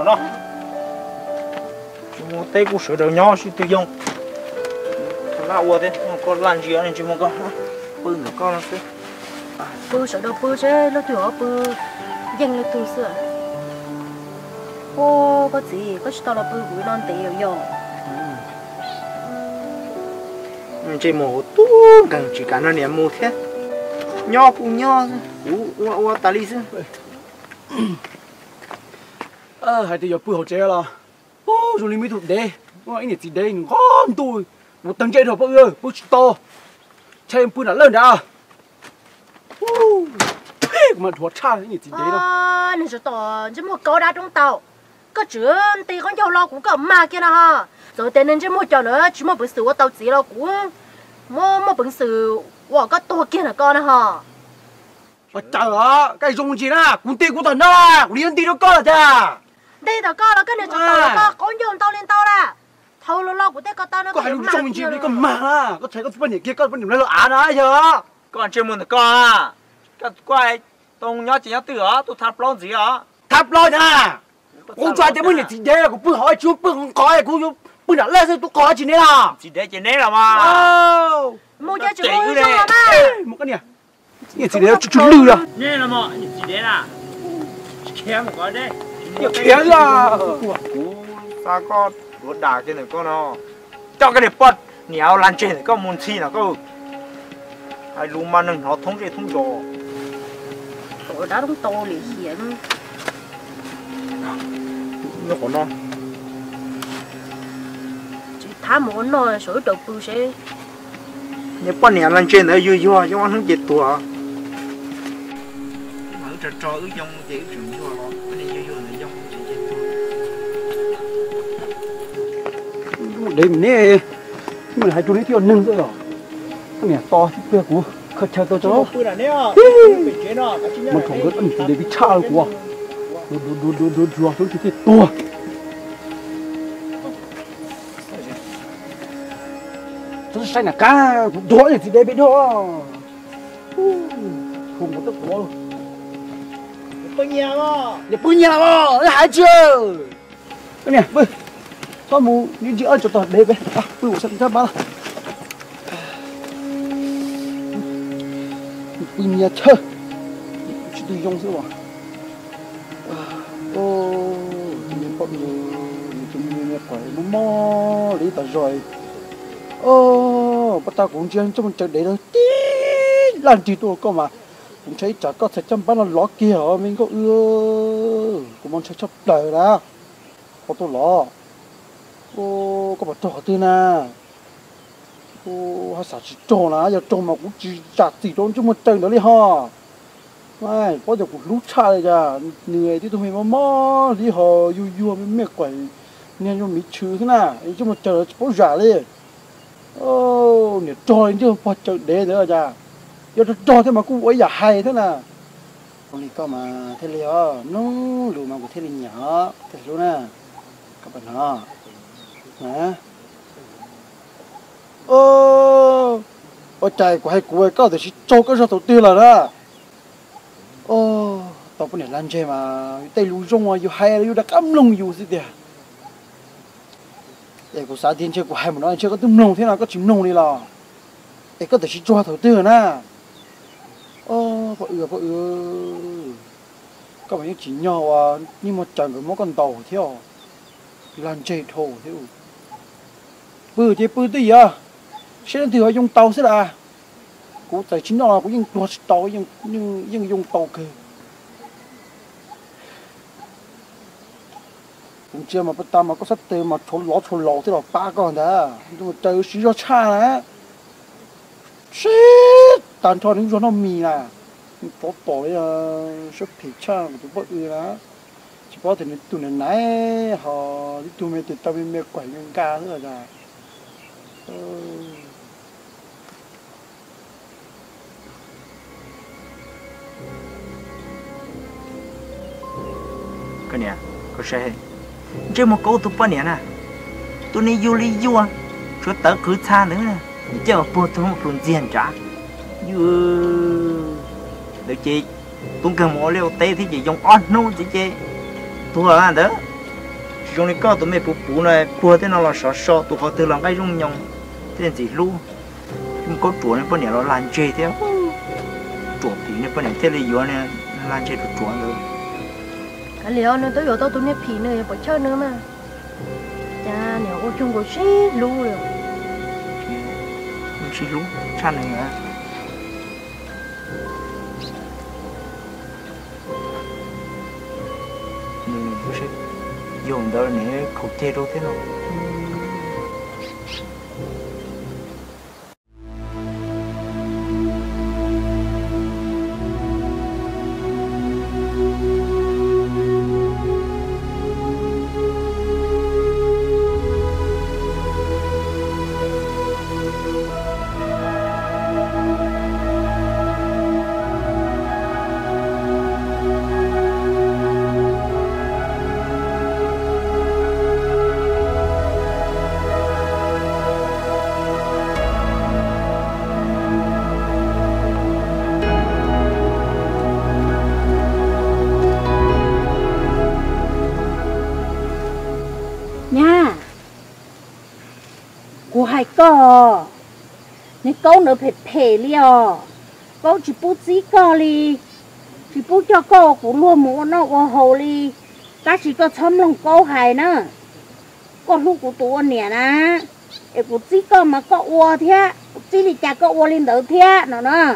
đó chúng tây cũng sửa đầu nhỏ xí tiêu dùng là ua thế có làm gì anh chúng có bự nữa con nó thế bự sửa đầu bự chứ nó tiểu bự dành là từ xưa ô có gì có tao là bự bự non tệ rồi chỉ mổ tú càng chỉ cả nó niệm mù thế nho cũng nho ua ta đi chứ hai đứa giờ bự hậu chế là ô rồi đi mới thuộc đề ô anh này gì đây ngon tôi một tầng chơi rồi bự ơi bự to chơi em bự là lớn đã mà thua cha cái gì đấy đâu nên cho tao chỉ một câu đã trong tàu có chuyện thì con dâu lo cũng có mà kia nè ha rồi tên nên chỉ một chỗ nữa chỉ một bữa sự tao chỉ lo cũng một bữa sự có to kia là con nè ha trời ơi cái dùng gì nè cũng tiền của tao nè liên tiền nó có là cha đây tao có là cái này cho tao là con dâu tao lên tao là thâu lo của tao tao nó có hai lúc dùng gì đi con mà có thấy có vấn đề kia có vấn đề này là án á giờ con chưa muốn được con à cái quay tông nhớ chỉ nhớ từ đó tôi tháp lon gì đó tháp lon à cũng cho cái vấn đề gì đấy cũng bự hỏi chú bự không có cũng bự đã lên rồi tôi có chỉ này là chỉ đấy là mà mua cho chú mua cho mà một cái này chỉ đấy chú lừa à nè là mà chỉ đấy là khéo một cái đấy khéo ra sao con đuổi đà cái này con nó cho cái này bật nhiều lần trên có muốn chi nào có ai luôn mà nâng họ thống gió tụi đó đúng to liền hiện nó còn non chỉ thả một nồi sữa đậu bự sẽ nếu bao nhiêu lần trên ở vui vui cho hắn chết tua ở trò ứ dông chỉ chuyện vui đó anh đi vui là dông chỉ chết đấy mình nè mình hai chú này thiếu nâng rồi cái này to chứ kia của khơi chơi tôi cho nó mình không có ăn để bị cha của đua xuống cái tua tôi sai là cá đuổi thì đây biết đó không có tất cả luôn bự nhà mà hại chưa cái này bự sao mù như giữa cho toàn đây bé bự của sân ra ba bự nhà chơi chỉ đi dùng thôi mà ô mình bọn mình phải mò lấy tờ rồi ô bắt ta cũng chơi cho mình chơi để đó tí làm gì tôi có mà cũng thấy chả có thể chăm bán là ló kia hả mình có ưa cũng mong chơi chấp đời đó có tôi ló ô có bắt trò tư nè ô hay sao chỉ trò nè giờ trò mà cũng chỉ chặt gì đó chứ một trận đó đi ha mai có giờ cũng lút cha rồi cha người thì tụi mình mò đi họ vui mình mệt quậy nên cho mình chữ thế nào chứ một trận có giả lên ô nè trò chứ bắt trận để nữa cha giờ trò thế mà cũng ấy giả hay thế nào con đi có mà thế liền nó lù mà cũng thế liền nhỏ thế luôn nè các bạn nó nè ô trời của hai cô có thể cho cái đầu tiên là đó ô tao bữa nay làm chơi mà tay lù rong à, dù hay dù đã cắm lông dù gì đấy để của xã thiên chơi của hai mà nói chơi có tôm lông thế nào có chim lông đi là để có thể cho đầu tiên nè vợ các bạn chỉ nhỏ à nhưng mà chẳng có món con tàu theo làm chơi thổ theo bự thì bự tí à sẽ thì họ dùng tàu sẽ là cũng tại chính nó cũng dùng tuột tàu nhưng dùng tàu kì cũng chưa mà bắt ta mà có sắp tới mà thốn ló thế là ba con đó nhưng mà trời xí cho cha đấy shit tàn cho những nó mì nè có tỏi sắp thịt cha của tụi bự đó chỉ có thể tụi này nãy họ tụi mình từ tao mình quẩy những ca nữa là cái này có xe chứ một câu tụi bao nhiêu nè tụi này du li du chứ tớ cứ xa nữa nè chứ mà buồn tụi một phần tiền trả du được chị tôi cần mua liều tê thì chỉ dùng on nô chị thua là đó dùng đi có tụi mày bù này bùa thế nào là sợ tụi họ từ làm cái rung nhông thế nên gì luôn nhưng có chuột này bên này nó lan chơi theo chuột thì này bên này thế là yếu này lan chơi được chuột rồi cái liệu nó tới giờ tao tụi nó phì nữa bỏ chơi nữa mà cha nếu có chung có xí luôn rồi xí luôn chăn này nữa dùng đó này không chơi đâu thế nào nha cô hay có nên câu nữa phải phê liò câu chỉ bút gì có li chỉ bút cho câu cũng luôn muốn nó có hồ li ta chỉ có chấm lòng câu hay nữa con lúc của tụi nè nè em cũng chỉ có mà có ua thế chỉ thì chả có ua lên đầu thế nó nè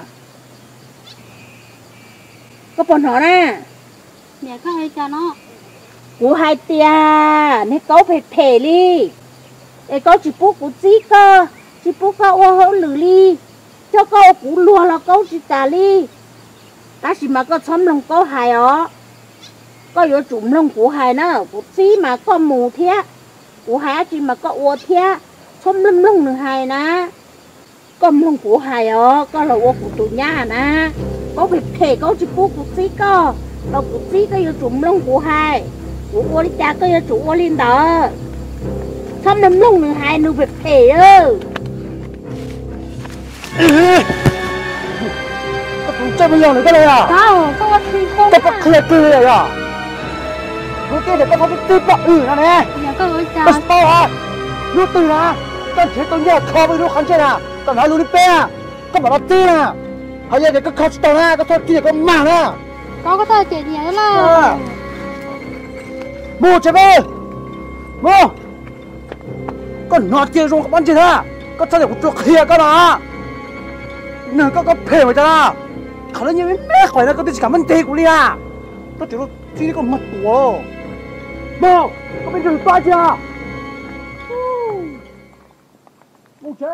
có bọn nó nè mẹ có hay cho nó cú hai tia nên câu phải phê li để câu chỉ bút của chỉ bút có ua hỗ lử li cho câu cũng luôn là câu chỉ trả li ta chỉ mà có chấm lòng câu hay ó có yếu chủng lòng của hay nữa của chỉ mà có mù thế của hai chỉ mà có ua thế chấm lâm lông nữa hay nè có lòng của hay ó có là ua của tụi nhà nè có phải phê câu chỉ bút của chỉ có là của chỉ có yếu chủng lòng của hay của ua đi cha có yếu chủng ua lên đó chấm lâm lông nữa hay nữa phải phê ơ 这么样的个嘞呀？ không có thi không 这不可对了呀！我这里个他们最不了呢， mẹ có ơi 不 cha 是包啊，你对了，但这东西靠不住看见了，但还路里边啊，干嘛他对了？还有这个靠到呢，个他今天个慢了， có thể chạy nhảy là 啊，木这边，木，个拿电容搬起他，个这里我做黑干嘛？那个配回家啦。 可能因为咩回来嗰啲是咁樣地股哩啊，都掉到知呢個乜喎？冇，嗰邊就快啲啊！冇車。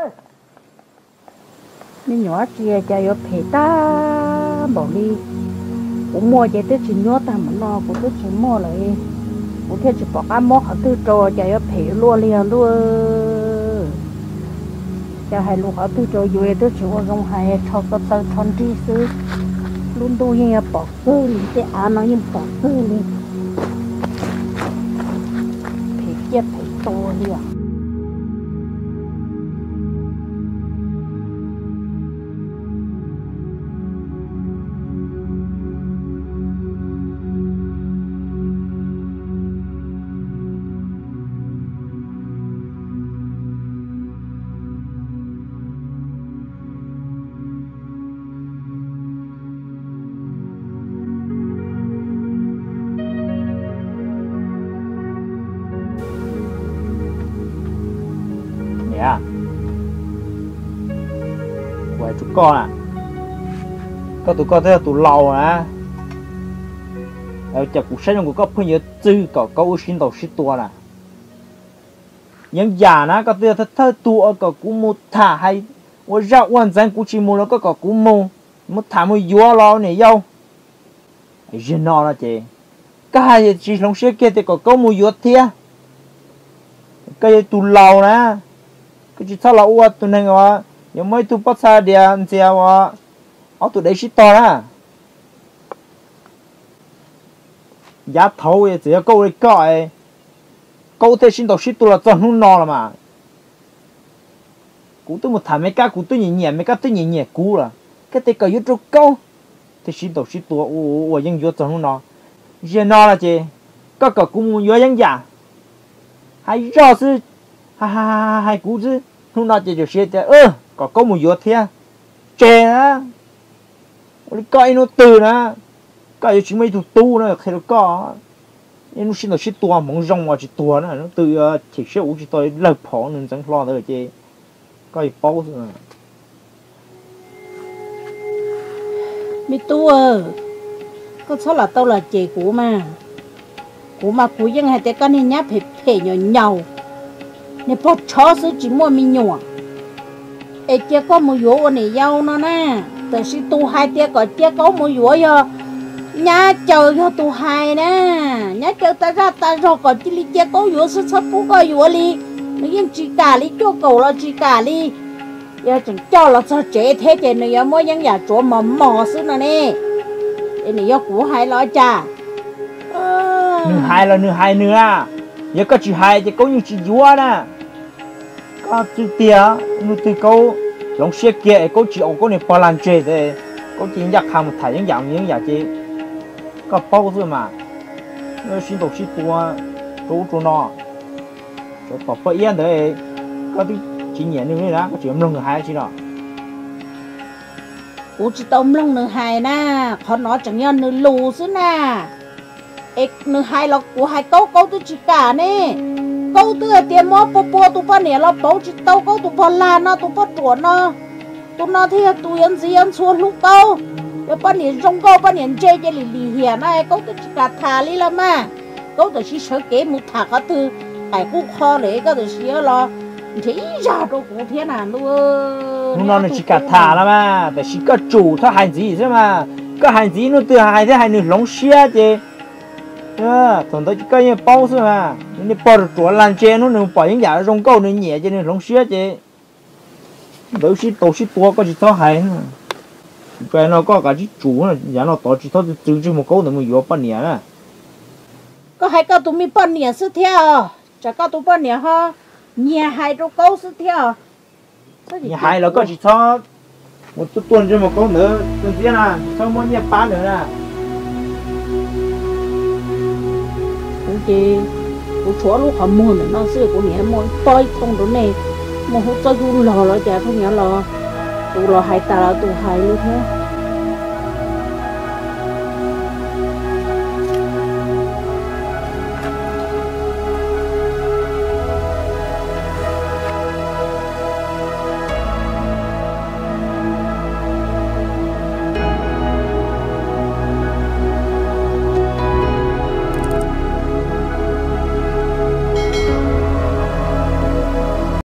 nên nhỏ chia cho yo phê ta bảo đi cũng mua cho tới chỉ nhỏ ta mà lo cũng tới chỉ mua lại cũng theo chỉ bỏ cái mua họ tư trò cho yo phê luôn liền luôn cho hai lúc họ tư trò rồi tới chỉ có rong hai cho có tao thon đi xứ luôn đôi như bỏ cơ liền cái ăn nó như bỏ cơ liền phê chết phê to liền à quay tụi con à có tụi con thấy tụi lâu à ở chợ cuộc sống của có bao nhiêu tư có uy đầu xí tua nè những già nó có tiêu thơ tua có cú mua thả hay我绕万咱估计mua nó có cú mua mua thả mua gió lo này dâu giờ nó là chị cái gì chỉ lòng xe kia thì có mua gió thia cái gì tụi lâu nè cái chỉ thao là uất tụi này ngó nhưng mấy tụi bắt xa điện xe ngó ở tụi đấy xí to nè giá thầu ấy chỉ câu đấy cõi câu thế xin đầu xí tụi là chọn không no là mà cú tôi một thằng mấy cá cú tôi nhẹ nhẹ mấy cá tôi nhẹ nhẹ cú là cái tay cởi vô câu thế xin đầu xí tụi ủa dân vô chọn không no giờ no là chị có cú mua vô dân già hay rõ sư hay cú chứ lúc nào chỉ được xe có một giọt thế chè á coi nó từ nè coi chỉ mấy tu nữa khi nó có nên nó xin là tua mong rong vào chỉ tua nữa nó từ chỉ sẽ uống chỉ tôi lợp phỏ nên chẳng lo nữa chứ coi bao rồi mi tu có số là tao là chị của mà của dân hay con này nhá phê nhỏ nhau nè bớt chó số chỉ mua mi nhỏ ê kia có một vụ này giàu nó nè từ khi tu hai tia có kia có một vụ giờ nhá chờ cho tu hai nè nhá chờ ta ra còn chỉ li kia có vụ số sắp bố có vụ li nó yên chỉ cả li cho cầu là chỉ cả li giờ chẳng cho là sao chế thế chế này giờ mỗi những nhà chỗ mà mò xứ nè cái này do của hai lo cha nửa hai nữa giờ có chỉ hai thì có như chỉ vua nè có chữ tia nó từ câu lòng xe kia có chỉ ông có này bao lần chơi đấy có chỉ nhắc hàng một thải những dạng gì có bao giờ mà nó xin đồ xin tua chỗ nó chỗ bỏ bớt yên đấy có thứ chỉ nhẹ như thế đó có chỉ lông nửa hai chứ đó ủa chỉ tôm lông nửa hai nè họ nói chẳng nhân nửa lù xứ nè nửa hai là của hai câu tôi chỉ cả nè câu tôi tiền mua po tôi bao nhiêu là bao chỉ tao câu tôi bao là nó tôi bao chuẩn nó thì tôi ăn gì ăn xua lúc câu giờ bao nhiêu rong câu bao nhiêu chơi lì hiền này câu tôi chỉ cả thà đi là mà câu tôi chỉ sợ kế một thà cái thứ cái cú kho đấy cái tôi chỉ là thế ra đâu cũng thế nào luôn nó chỉ cả thà là màแต่chỉ có chủ它hành gì chứ mà cái hành gì nó từ hai thế hành nửa lông xe chứ thằng đó chỉ có những bao thôi mà những bao được chuột lan trên nó bỏ những giả rong câu nó nhẹ cho nên lông xe chứ đôi khi tổ chức tua có chỉ thao hay cái nó có cả chỉ chủ này giả nó tổ chỉ thao từ một câu nữa mới vô bao nhiêu nè có hai câu tụi mình bao nhiêu sự theo chả câu tụi bao nhiêu ha nhà hai đâu câu sự theo nhà hai là có chỉ thao một tuần cho một câu nữa tuần kia nè sau mỗi nhà bán nữa nè cũng chỉ cũng chúa lúc họ mua nữa nó xưa cũng nhẹ mua tôi không đó này mà hút cho du lò chả không nhớ lò du lò hai ta là tu hai luôn thế